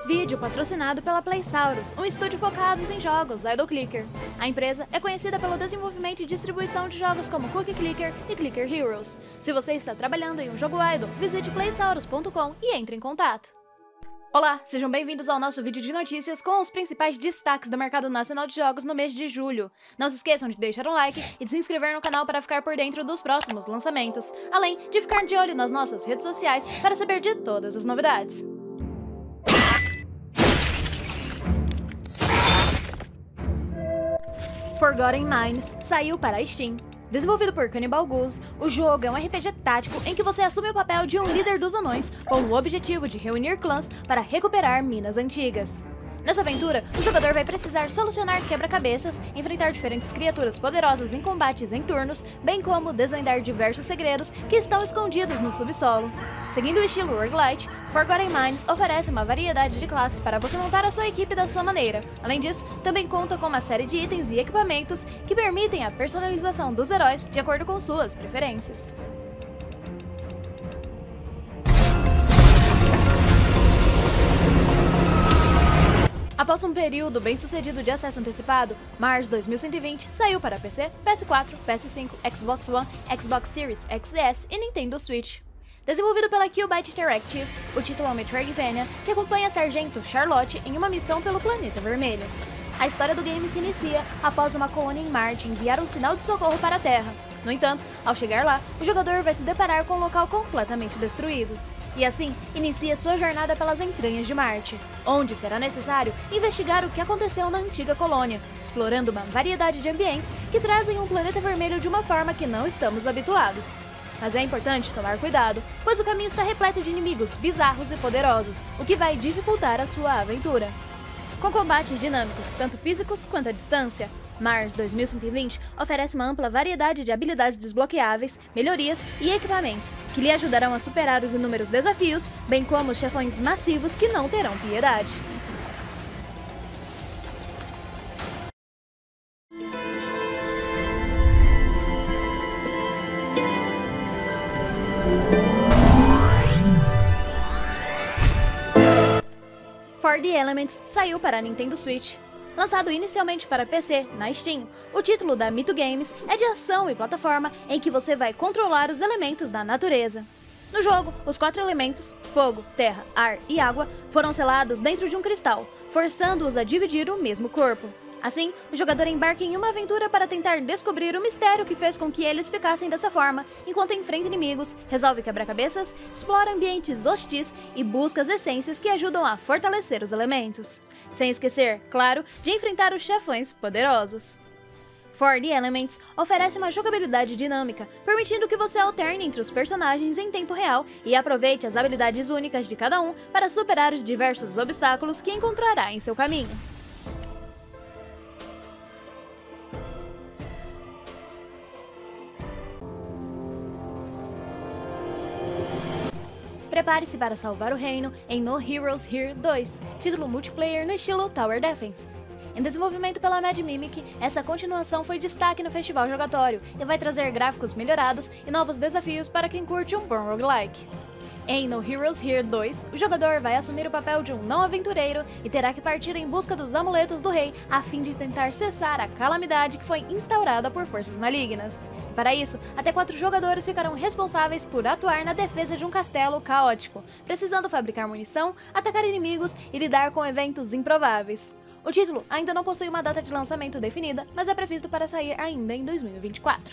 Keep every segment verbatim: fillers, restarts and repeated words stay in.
Vídeo patrocinado pela Playsaurus, um estúdio focado em jogos Idle Clicker. A empresa é conhecida pelo desenvolvimento e distribuição de jogos como Cookie Clicker e Clicker Heroes. Se você está trabalhando em um jogo idle, visite playsaurus ponto com e entre em contato. Olá, sejam bem-vindos ao nosso vídeo de notícias com os principais destaques do mercado nacional de jogos no mês de julho. Não se esqueçam de deixar um like e de se inscrever no canal para ficar por dentro dos próximos lançamentos, além de ficar de olho nas nossas redes sociais para saber de todas as novidades. Forgotten Mines saiu para a Steam. Desenvolvido por Cannibal Goose, o jogo é um R P G tático em que você assume o papel de um líder dos anões com o objetivo de reunir clãs para recuperar minas antigas. Nessa aventura, o jogador vai precisar solucionar quebra-cabeças, enfrentar diferentes criaturas poderosas em combates em turnos, bem como desvendar diversos segredos que estão escondidos no subsolo. Seguindo o estilo roguelite, Forgotten Mines oferece uma variedade de classes para você montar a sua equipe da sua maneira. Além disso, também conta com uma série de itens e equipamentos que permitem a personalização dos heróis de acordo com suas preferências. Após um período bem sucedido de acesso antecipado, Mars dois mil cento e vinte saiu para P C, P S quatro, P S cinco, Xbox One, Xbox Series X S e Nintendo Switch. Desenvolvido pela Killbyte Interactive, o título é um Metroidvania que acompanha a Sargento Charlotte em uma missão pelo Planeta Vermelho. A história do game se inicia após uma colônia em Marte enviar um sinal de socorro para a Terra. No entanto, ao chegar lá, o jogador vai se deparar com um local completamente destruído. E assim, inicia sua jornada pelas entranhas de Marte, onde será necessário investigar o que aconteceu na antiga colônia, explorando uma variedade de ambientes que trazem um planeta vermelho de uma forma que não estamos habituados. Mas é importante tomar cuidado, pois o caminho está repleto de inimigos bizarros e poderosos, o que vai dificultar a sua aventura. Com combates dinâmicos, tanto físicos quanto à distância, Mars dois mil cento e vinte oferece uma ampla variedade de habilidades desbloqueáveis, melhorias e equipamentos, que lhe ajudarão a superar os inúmeros desafios, bem como os chefões massivos que não terão piedade. For the Elements saiu para a Nintendo Switch. Lançado inicialmente para P C, na Steam, o título da Mito Games é de ação e plataforma em que você vai controlar os elementos da natureza. No jogo, os quatro elementos, fogo, terra, ar e água, foram selados dentro de um cristal, forçando-os a dividir o mesmo corpo. Assim, o jogador embarca em uma aventura para tentar descobrir o mistério que fez com que eles ficassem dessa forma, enquanto enfrenta inimigos, resolve quebra-cabeças, explora ambientes hostis e busca as essências que ajudam a fortalecer os elementos. Sem esquecer, claro, de enfrentar os chefões poderosos. For the Elements oferece uma jogabilidade dinâmica, permitindo que você alterne entre os personagens em tempo real e aproveite as habilidades únicas de cada um para superar os diversos obstáculos que encontrará em seu caminho. Prepare-se para salvar o reino em No Heroes Here dois, título multiplayer no estilo Tower Defense. Em desenvolvimento pela Mad Mimic, essa continuação foi destaque no festival jogatório e vai trazer gráficos melhorados e novos desafios para quem curte um bom roguelike. Em No Heroes Here dois, o jogador vai assumir o papel de um não-aventureiro e terá que partir em busca dos amuletos do rei a fim de tentar cessar a calamidade que foi instaurada por forças malignas. Para isso, até quatro jogadores ficarão responsáveis por atuar na defesa de um castelo caótico, precisando fabricar munição, atacar inimigos e lidar com eventos improváveis. O título ainda não possui uma data de lançamento definida, mas é previsto para sair ainda em dois mil e vinte e quatro.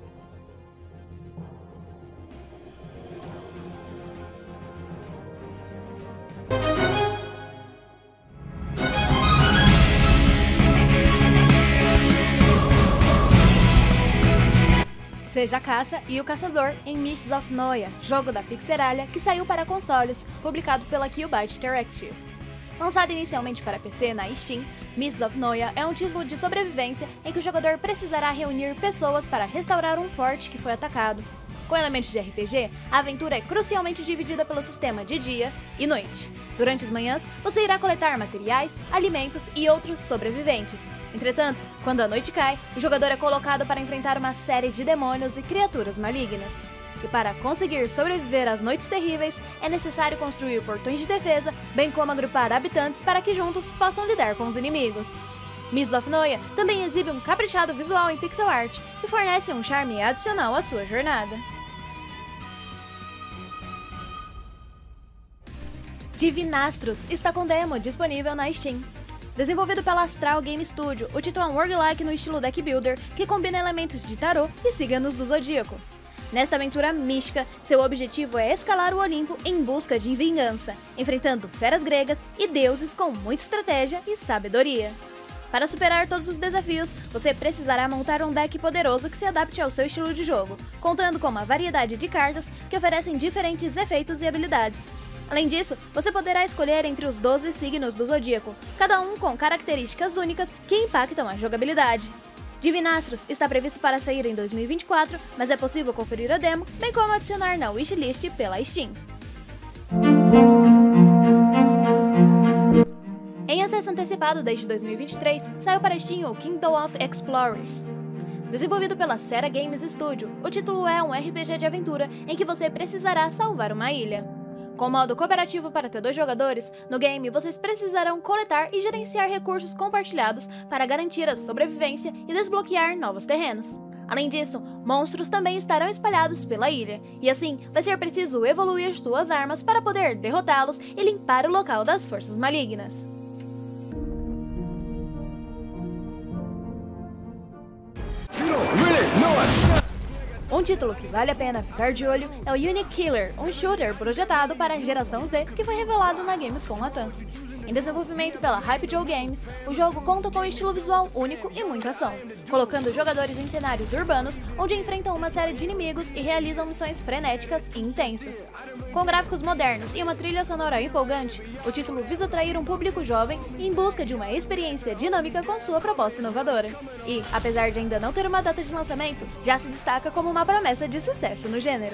Seja a caça e o caçador em Mists of Noia, jogo da Pixelania que saiu para consoles, publicado pela Killbyte Interactive. Lançado inicialmente para P C na Steam, Mists of Noia é um título de sobrevivência em que o jogador precisará reunir pessoas para restaurar um forte que foi atacado. Com elementos de R P G, a aventura é crucialmente dividida pelo sistema de dia e noite. Durante as manhãs, você irá coletar materiais, alimentos e outros sobreviventes. Entretanto, quando a noite cai, o jogador é colocado para enfrentar uma série de demônios e criaturas malignas. e para conseguir sobreviver às noites terríveis, é necessário construir portões de defesa, bem como agrupar habitantes para que juntos possam lidar com os inimigos. Mists of Noia também exibe um caprichado visual em pixel art e fornece um charme adicional à sua jornada. Divinastros está com demo disponível na Steam. Desenvolvido pela Astral Game Studio, o título é um roguelike no estilo deck builder que combina elementos de tarô e signos do zodíaco. Nesta aventura mística, seu objetivo é escalar o Olimpo em busca de vingança, enfrentando feras gregas e deuses com muita estratégia e sabedoria. Para superar todos os desafios, você precisará montar um deck poderoso que se adapte ao seu estilo de jogo, contando com uma variedade de cartas que oferecem diferentes efeitos e habilidades. Além disso, você poderá escolher entre os doze signos do zodíaco, cada um com características únicas que impactam a jogabilidade. Divinastros está previsto para sair em dois mil e vinte e quatro, mas é possível conferir a demo, bem como adicionar na wishlist pela Steam. Em acesso antecipado desde dois mil e vinte e três, saiu para Steam o Kingdom of Explorers. Desenvolvido pela Sera Games Studio, o título é um R P G de aventura em que você precisará salvar uma ilha. Com modo cooperativo para até dois jogadores, no game vocês precisarão coletar e gerenciar recursos compartilhados para garantir a sobrevivência e desbloquear novos terrenos. Além disso, monstros também estarão espalhados pela ilha, e assim vai ser preciso evoluir suas armas para poder derrotá-los e limpar o local das forças malignas. Um título que vale a pena ficar de olho é o Unique Killer, um shooter projetado para a geração Z que foi revelado na Gamescom Latam. Em desenvolvimento pela Hype Joe Games, o jogo conta com um estilo visual único e muita ação, colocando jogadores em cenários urbanos onde enfrentam uma série de inimigos e realizam missões frenéticas e intensas. Com gráficos modernos e uma trilha sonora empolgante, o título visa atrair um público jovem em busca de uma experiência dinâmica com sua proposta inovadora. E, apesar de ainda não ter uma data de lançamento, já se destaca como uma promessa de sucesso no gênero.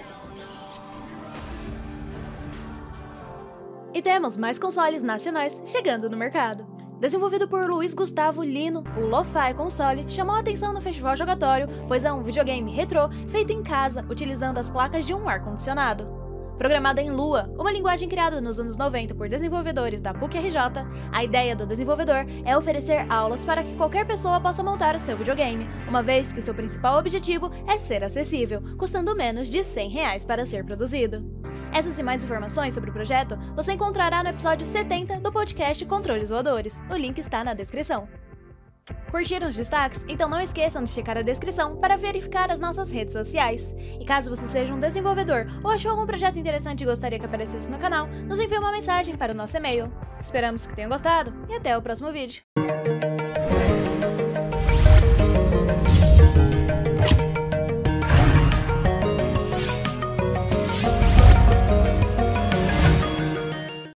E temos mais consoles nacionais chegando no mercado. Desenvolvido por Luiz Gustavo Lino, o Lo-Fi console chamou a atenção no Festival Jogatório, pois é um videogame retrô feito em casa, utilizando as placas de um ar-condicionado. Programada em Lua, uma linguagem criada nos anos noventa por desenvolvedores da P U C R J, a ideia do desenvolvedor é oferecer aulas para que qualquer pessoa possa montar o seu videogame, uma vez que o seu principal objetivo é ser acessível, custando menos de cem reais para ser produzido. Essas e mais informações sobre o projeto você encontrará no episódio setenta do podcast Controles Voadores. O link está na descrição. Curtiram os destaques? Então não esqueçam de checar a descrição para verificar as nossas redes sociais. E caso você seja um desenvolvedor ou achou algum projeto interessante e gostaria que aparecesse no canal, nos envie uma mensagem para o nosso e-mail. Esperamos que tenham gostado e até o próximo vídeo.